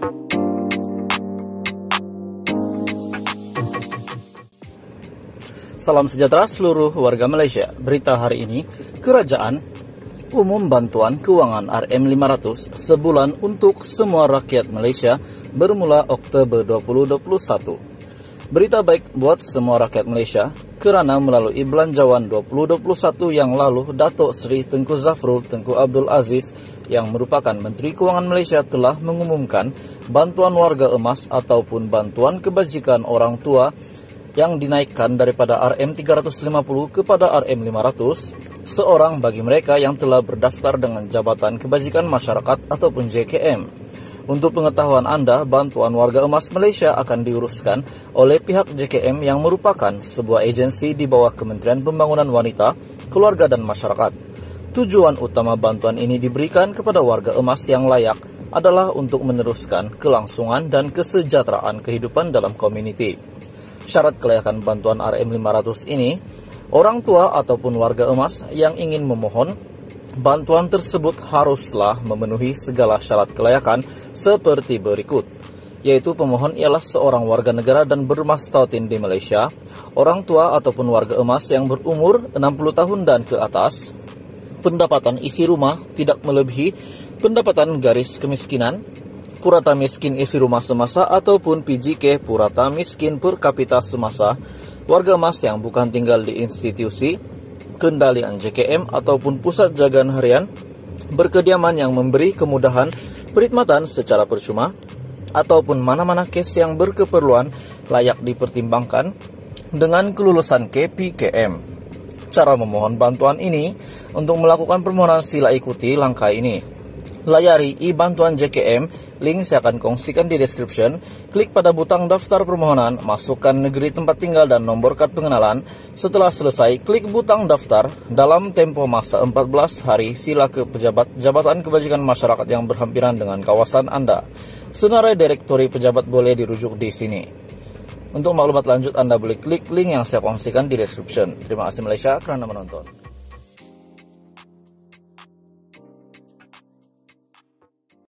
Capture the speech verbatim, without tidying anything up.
Salam sejahtera seluruh warga Malaysia. Berita hari ini, Kerajaan umum bantuan kewangan R M lima ratus sebulan untuk semua rakyat Malaysia bermula Oktober dua ribu dua puluh satu. Berita baik buat semua rakyat Malaysia kerana melalui belanjawan dua ribu dua puluh satu yang lalu, Datuk Seri Tengku Zafrul Tengku Abdul Aziz yang merupakan Menteri Kewangan Malaysia telah mengumumkan bantuan warga emas ataupun bantuan kebajikan orang tua yang dinaikkan daripada R M tiga ratus lima puluh kepada R M lima ratus seorang bagi mereka yang telah berdaftar dengan Jabatan Kebajikan Masyarakat ataupun J K M. Untuk pengetahuan anda, bantuan warga emas Malaysia akan diuruskan oleh pihak J K M yang merupakan sebuah agensi di bawah Kementerian Pembangunan Wanita, Keluarga dan Masyarakat. Tujuan utama bantuan ini diberikan kepada warga emas yang layak adalah untuk meneruskan kelangsungan dan kesejahteraan kehidupan dalam komuniti. Syarat kelayakan bantuan R M lima ratus ini, orang tua ataupun warga emas yang ingin memohon bantuan tersebut haruslah memenuhi segala syarat kelayakan seperti berikut, yaitu pemohon ialah seorang warga negara dan bermastautin di Malaysia, orang tua ataupun warga emas yang berumur enam puluh tahun dan ke atas, pendapatan isi rumah tidak melebihi pendapatan garis kemiskinan, purata miskin isi rumah semasa ataupun P G K purata miskin per kapita semasa, warga emas yang bukan tinggal di institusi kendalian J K M ataupun pusat jagaan harian, berkediaman yang memberi kemudahan perkhidmatan secara percuma, ataupun mana-mana kes yang berkeperluan layak dipertimbangkan dengan kelulusan K P K M. Cara memohon bantuan ini, untuk melakukan permohonan sila ikuti langkah ini. Layari e-bantuan J K M, link saya akan kongsikan di description. Klik pada butang daftar permohonan, masukkan negeri tempat tinggal dan nombor kad pengenalan. Setelah selesai, klik butang daftar. Dalam tempo masa empat belas hari, sila ke pejabat Jabatan Kebajikan Masyarakat yang berhampiran dengan kawasan anda. Senarai direktori pejabat boleh dirujuk di sini. Untuk maklumat lanjut, anda boleh klik link yang saya kongsikan di description. Terima kasih Malaysia kerana menonton.